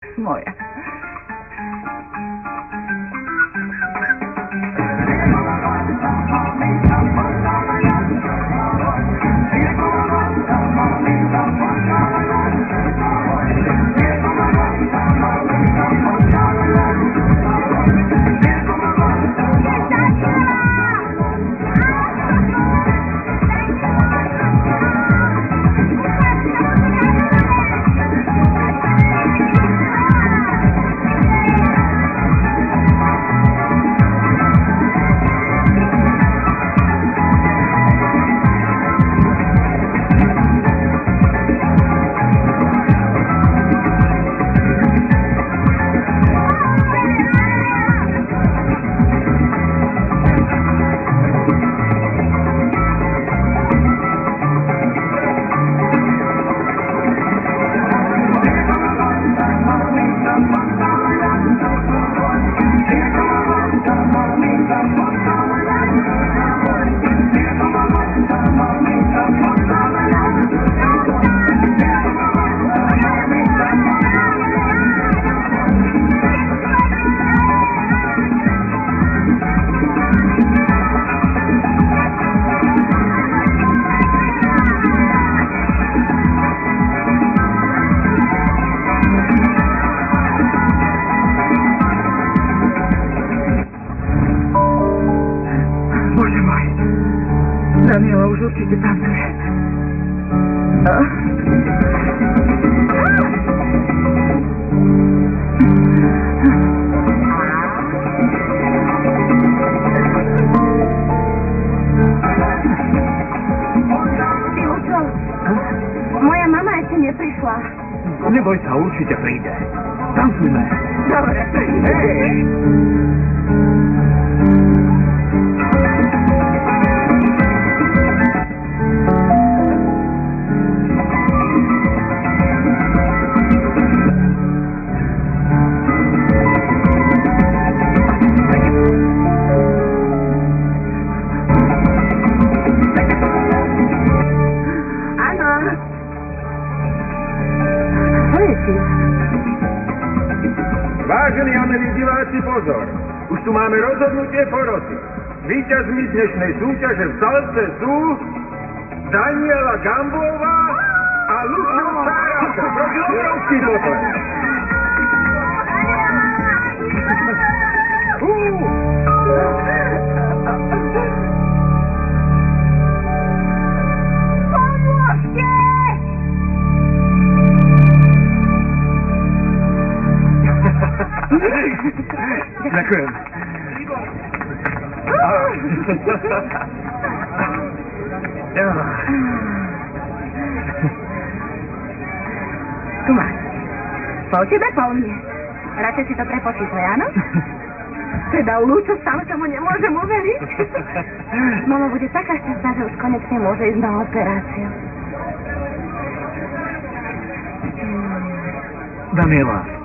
Moja. Daniela už určite pracuje. Moja mama ešte neprišla. Neboj sa, určite príde. Tancujme. Dobre, príde. Hej! Vážení a milí diváci, pozor! Už tu máme rozhodnutie poroty. Víťazmi dnešnej súťaže v salse sú Daniela Gambová a Lucio Sáráka. Prosím, obrovský potlesk. Ďakujem. Tu máš. Po tebe, po mne. Radšej si to prepočítaj, áno? Teda u Lúču stále sa mu nemôžem uveriť. Mama bude taká šťastná, že už konečne môže ísť na operáciu. Daniela,